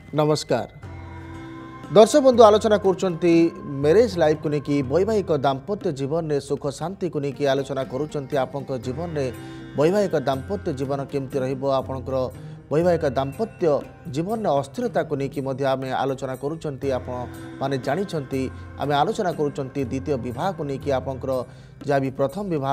नमस्कार दर्शक बंधु आलोचना करुँच मैरेज लाइफ को लेकिन वैवाहिक दाम्पत्य जीवन में सुख शांति को लेकिन आलोचना करुँच आप जीवन में वैवाहिक दाम्पत्य जीवन केमती रपर वैवाहिक दाम्पत्य जीवन में अस्थिरता को लेकिन आम आलोचना करुँच आपने जानते आम आलोचना करुँच द्वितीय बह को लेकिन आपंकर जहाँ भी प्रथम बह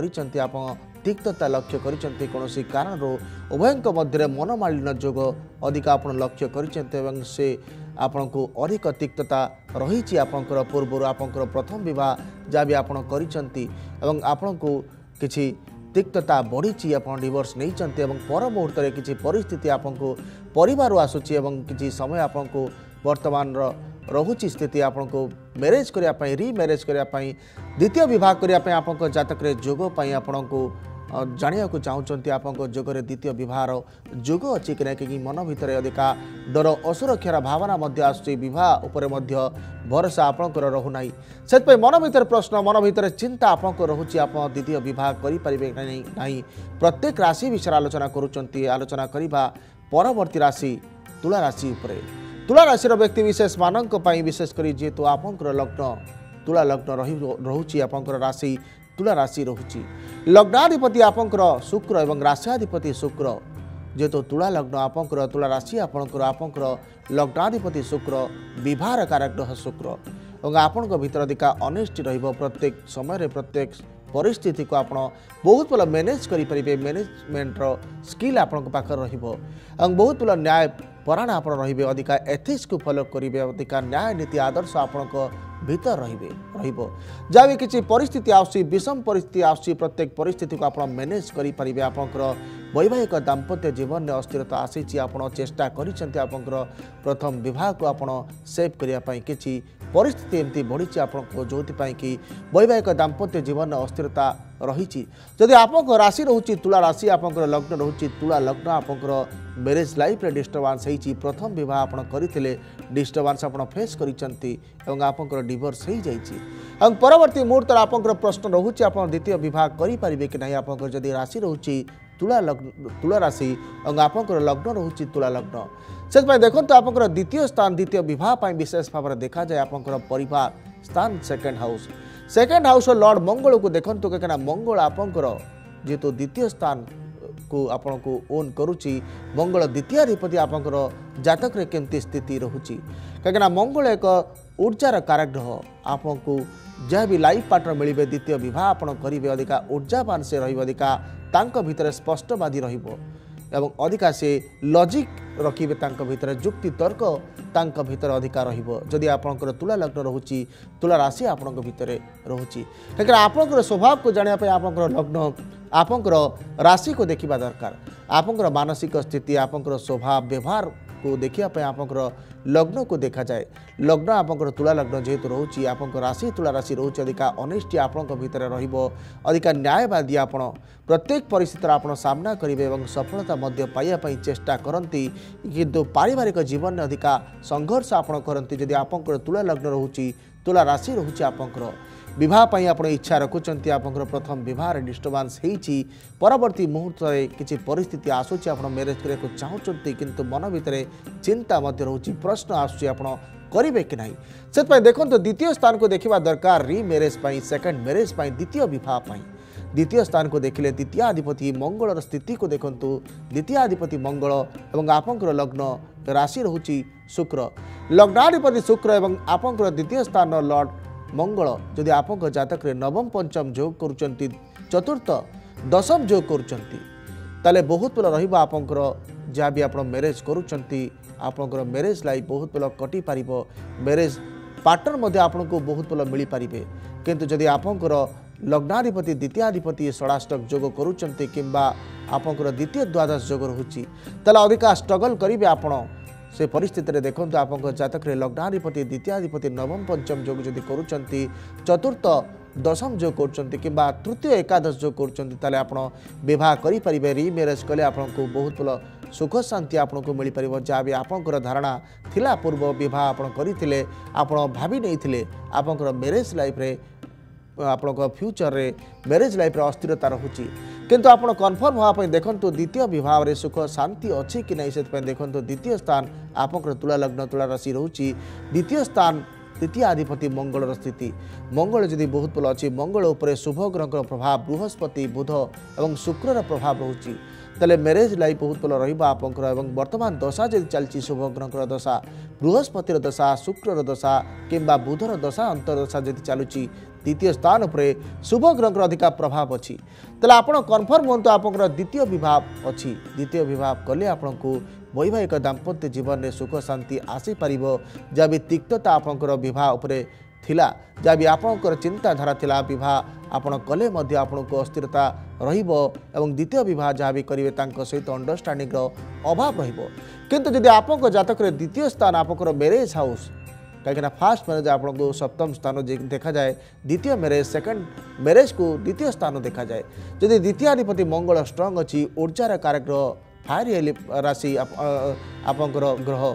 आप तिक्तता लक्ष्य करिसेंती कोनोसी कारण उभयंक मध्य मनमालिन्य जोग अधिक आप लक्ष्य करिसेंती से आपण को अधिक तिक्तता रही आपंकर पूर्व आपंकर प्रथम बह जहाँ भी आपण करिसेंती आपण को किछि तिक्तता बढ़ी आप डिवोर्स नहीं पर मुहूर्त में किसी परिस्थिति आपन को परिवार आसूची किसी समय आपन को वर्तमान रहुची स्थिति आपन को मैरेज करने रिमैरेज करने द्वितीय बह करने आप जातक जोग आपण को जाना चाहते आप जोगरे द्वितीय बहार जोग अच्छी कि कि मन भितर अधिका डर असुरक्षार भावना आसूँ बह भरोसा आपंकर रोना से मन भर प्रश्न मन भर चिंता आपंक रोचे आप द्वितीय बह करें ना प्रत्येक राशि विषय आलोचना आलोचना करने परवर्ती राशि तुला राशि उपरे तुला राशि व्यक्ति विशेष मानक विशेषकर जेहेतु आपंकर लग्न तुला लग्न रोचे आपंकर राशि तुला राशि रोची लग्नाधिपति आपंकर शुक्र एवं राशियाधिपति शुक्र जेहेतु तुला लग्न आपंकर तुला राशि आपंकर लग्नाधिपति शुक्र विवाह कारक शुक्र और आपण भीतर अधिका अनेस्टी प्रत्येक समय प्रत्येक परिस्थिति को आपण बहुत भल मैनेज करें मैनेजमेंटर स्किल आपण पाखे बहुत भल न्याय परायण आप अधिका एथिक्स को फॉलो करेंगे अधिका न्याय नीति आदर्श आपण भीतर जहाँ भी किसी परिस्थिति आसी विषम परिस्थिति आसी प्रत्येक परिस्थिति को आप मैनेज करें आपंकर वैवाहिक दाम्पत्य जीवन में अस्थिरता आसी आप चेष्टा कर प्रथम बह को आप सेव करने किसी परिस्थिति एमती बढ़ी आपको जो कि वैवाहिक दाम्पत्य जीवन में अस्थिरता रही जदि आप राशि रोचे तुला राशि आप लग्न रोचे तुला लग्न आपंकर मैरेज लाइफ डिस्टर्बांस होती प्रथम बह आप करते डिस्टर्बांस आप फेस कर डिवोर्स हो जाए परवर्ती मुहूर्त आपंकर प्रश्न रोचे आप द्वितीय बह करें कि नहीं आप जदि राशि रोचे तुला राशि और आपंकर लग्न रोचे तुला लग्न से देखो आप द्वितीय स्थान द्वितीय बह विशेष भाव में देखा जाए आपंकर परिवार स्थान सेकेंड हाउस लॉर्ड मंगल को देखो कहीं मंगल आपंकर जेहेतु द्वितीय स्थान को आपण को ओन करुच्ची मंगल द्वितीयाधिपति आपंकर जातक केमती स्थिति रोचे कहीं मंगल एक ऊर्जार कारक ग्रह आपन को जहाँ भी लाइफ पार्टनर मिले द्वितीय बह आप करेंगे अधिका ऊर्जावान से अधिका भीतर स्पष्टवादी एवं अधिका से लॉजिक रखिए भीतर जुक्ति तर्क भीतर अधिका रदि आपंकर तुला लग्न रोचे तुला राशि आपण भीतर रोचे कहीं आपंकर स्वभाव को जानापी आपंकर लग्न आपंकर राशि को देखा दरकार आपंकर मानसिक स्थिति आपंकर स्वभाव व्यवहार को देखापी आपंकर लग्न को देखा जाए लग्न आपंकर तुला लग्न जेहेतु रोचे आपंकर राशि तुला राशि रोचे अधिका अनेस्टी आपण भीतर अधिका न्यायवादी आपण प्रत्येक परिस्थिति आप सामना करेंगे और सफलता पाइबापी चेष्टा करती किंतु पारिवारिक जीवन में अधिका संघर्ष आपण करती जदि आपंकर तुला लग्न रोचे तुला राशि रोचे आपंकर बह आप इच्छा रखुंट आपंकर प्रथम बह डिस्टर्बांस होती परवर्ती मुहूर्त में किसी परिस्थिति आसूँ आप मैरेज करने चाहते किंतु मन भीतर चिंता रोचे प्रश्न आसूँ करेंगे कि नहीं से देखो द्वितीय स्थान को देखा दरकार रिमैरेज सेकेंड मैरेज द्वितीय बह द्वितीय स्थान को देखिले द्वितीयाधिपति मंगल स्थिति को देखु द्वितीयाधिपति मंगल और आपंकर लग्न राशि रोचे शुक्र लग्नाधिपति शुक्र और आपंकर द्वितीय स्थान लॉर्ड मंगल जदि आप जातक नवम पंचम योग कर चतुर्थ दशम योग कर बहुत भल रपंकर जहाँ भी आप मैरेज करपंकर मैरेज लाइफ बहुत भल कटि पार मैरेज पार्टनर आपन को बहुत भल मिल पारे किंतु जदि आपंकर लग्नाधिपति द्वितीयाधिपति षडाष्टक योग करुँच कि आपंकर द्वितीय द्वादश योग रोचे अधिका स्ट्रगल करेंगे आपण से परिस्थिति में देखो आप जातक लग्नाधिपति द्वितीयाधिपति नवम पंचम योग जदि करुँच चतुर्थ दशम योग कर तृतीय एकादश योग कर बह करें रिमैरेज कले आपको बहुत भल सुख शांति आपको मिल पार जहाँ भी आपंकर धारणा थिला पूर्व बह आप करते आप भावी नहीं आपंकर मैरेज लाइफ रे आपण फ्यूचर रे मैरेज लाइफ रे अस्थिरता रोचे किंतु आपण कन्फर्म होगा देखो द्वितीय विभाग में सुख शांति अच्छी कि नहीं से देखो द्वितीय स्थान आपंकर तुला लग्न तुला राशि रोचे द्वितीय स्थान तृतीय अधिपति मंगल स्थिति मंगल जदि बहुत भल अच्छी मंगल उपर शुभ ग्रह प्रभाव बृहस्पति बुध और शुक्र प्रभाव रोचे तेल मैरेज लाइफ बहुत भल रहा वर्तमान दशा जब चलती शुभ ग्रह दशा बृहस्पतिर दशा शुक्र दशा किंबा बुधर दशा अंतर्दशा जब चलुची द्वितीय स्थान पर शुभ ग्रह अधिका प्रभाव अच्छी तेल आप कन्फर्म हूँ आप द्वितीय विभाग अच्छी द्वितीय विभाग कले आपन को वैवाहिक दाम्पत्य जीवन में सुख शांति आसीपर जहाँ भी तिक्तता आपंकर विवाह उपरे थिला जहाँ भी आपंकर चिंताधारा थिला विवाह आपण कले मध्य आपन को अस्थिरता रहिबो एवं द्वितीय विवाह जहाँ भी करेंगे सहित अंडरस्टांडिंग अभाव रहिबो किंतु जदि आपन जातक द्वितीय स्थान आपंकर मैरेज हाउस कहीं फास्ट मैरेज आपको सप्तम स्थान देखा जाए द्वितीय मैरेज सेकंड मैरेज को द्वितीय स्थान देखा जाए जदि द्वितीयाधिपति मंगल स्ट्रंग अच्छी ऊर्जार कारक फायर राशि आपंकर ग्रह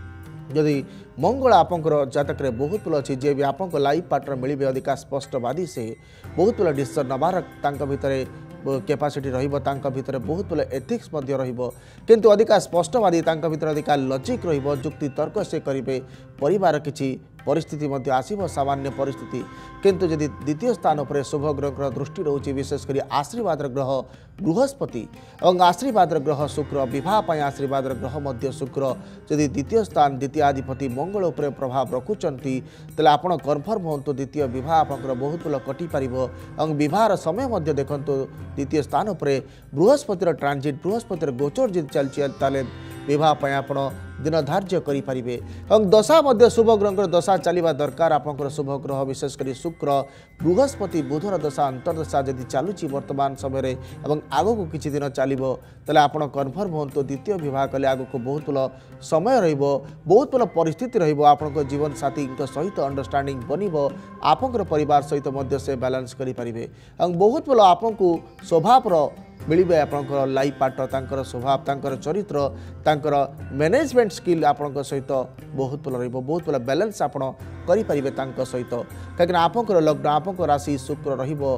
जदि मंगल आपंकर जातक बहुत भल अच्छी जे भी आपंक लाइफ पार्टनर मिले अधिका स्पष्टवादी से बहुत भल डिसीजन नबार भितर कैपेसिटी भितर बहुत भल एथिक्स किंतु अधिका स्पष्टवादी भितर अधिका लॉजिक जुक्ति तर्क से करेंगे परिवार किसी परिस्थिति आसव सामान्य परिस्थिति किंतु जदि द्वितीय स्थान पर शुभ ग्रह दृष्टि रोचे विशेषकर आशीर्वाद ग्रह बृहस्पति और आशीर्वाद ग्रह शुक्र विवाह आशीर्वाद ग्रह मध्य शुक्र जदि द्वितीय स्थान द्वितीयाधिपति मंगल उपर प्रभाव रखुंट तेल आप कन्फर्म हूँ द्वितीय विवाह आप बहुत भल कटिपर और बहार समय देखो द्वितीय स्थान पर बृहस्पतिर ट्रांजिट बृहस्पतिर गोचर जब चलती विवाह आप दिन धार्य करेंगे और दशा मध्य शुभ ग्रह दशा चलवा दरकार आपंकर शुभ ग्रह विशेषकर शुक्र बृहस्पति बुधर दशा अंतर्दशा जदि चलुची वर्तमान समय आग को किसी दिन चलो तेल आप कन्फर्म हूँ द्वितीय विवाह कले आग को बहुत भल समय बहुत भल परिस्थिति रहा जीवन साथी सहित अंडरस्टांडिंग बनब आपंकर परिवार सहित से बैलेंस करेंगे और बहुत भल आपको स्वभाव मिले आपंकर लाइफ पार्टनर स्वभाव तांकर चरित्र तांकर मैनेजमेंट स्किल आपण सहित बहुत भल बहुत भल बैलेंस आप करेंगे सहित कहीं आपंकर लग्न आपंकर राशि शुक्र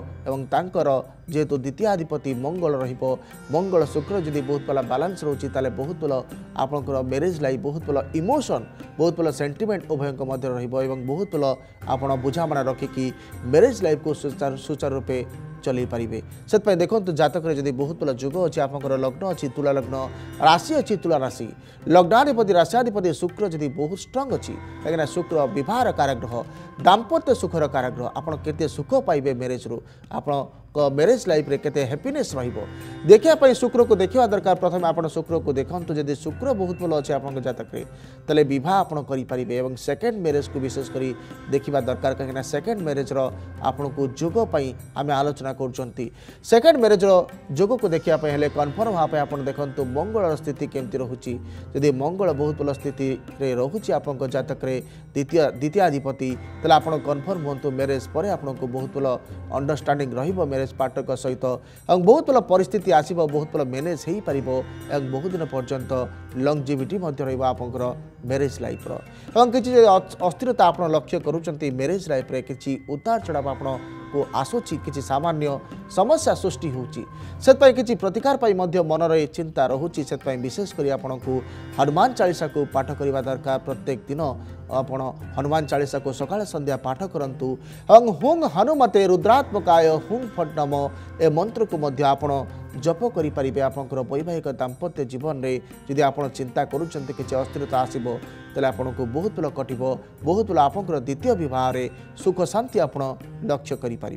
रर जेहेतु द्वितीयाधिपति मंगल मंगल शुक्र जदि बहुत भल बैलेंस रोचे ताले बहुत भल आपंकर मैरेज लाइफ बहुत भल इमोशन बहुत भल सेंटिमेंट उभय मध्य बहुत भल आप बुझामणा रखिकी मैरेज लाइफ को सुचारू रूपे चल पारे से देखो जातक जदि बहुत भल जुग अच्छी आपंकर लग्न अच्छी तुला लग्न राशि अच्छी तुला राशि लग्नाधिपति राशियाधिपति शुक्र जदि बहुत स्ट्रंग अच्छी कहीं शुक्र विवाह कारग्रह दाम्पत्य सुखर कारग्रह आपड़ केते सुख पाइबे मैरेज रू आप मैरेज लाइफ रे केते हैप्पीनेस रहिबो देखिया शुक्र को देखा दरकार प्रथम आप शुक्र को देखते जदि शुक्र बहुत भल अच्छे आप जातक तेल विवाह आप करेंगे और सेकेंड मैरेज को विशेषकर देखा दरकार कहीं सेकेंड मैरेज आपन को जोग आम आलोचना कर सेकेंड मैरेज जोग को देखापी हेले कन्फर्म हाँ आप देखो मंगल स्थिति केमती रोचे जदि मंगल बहुत भल स्थिति रोचे आप जातक द्वितीयाधिपति तेल आप कन्फर्म हूँ मैरेज पर आपको बहुत भल अंडरस्टांडिंग रहिबो पार्टनर सहित और बहुत भल परिस्थिति आसब बहुत भल मैनेज हो पार और बहुत दिन पर्यंत लंगजिविटी आपंकर मैरेज लाइफ और किसी अस्थिरता आप लक्ष्य करुँच मैरेज लाइफ रे किसी उतार चढ़ाव आप को आसूची किसी सामान्य समस्या सृष्टि होती किसी प्रतिकार मन चिंता रोचे से विशेषकर आपन को हनुमान चालीसा को पाठ करने दरकार प्रत्येक दिन आप हनुमान चालीसा को सकाळ संध्या पाठ करंतु और हुंग हनुमते रुद्रात्मकाय हुंग फट नम ए मंत्र को मध्य आपण जप करें आपंकर वैवाहिक दाम्पत्य जीवन में जदि आप चिंता करुँच किसी अस्थिरता आसब तेल आपन को बहुत भल कट बहुत भल आपंकर द्वितीय विवाह रे सुख शांति आप लक्ष्य करें।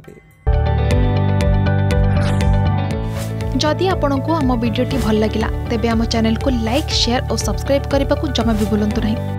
जदि आपंक आम भिडी भल लगा तेब आम चैनल को लाइक शेयर और सब्सक्राइब करने को जमा भी भूलु नहीं।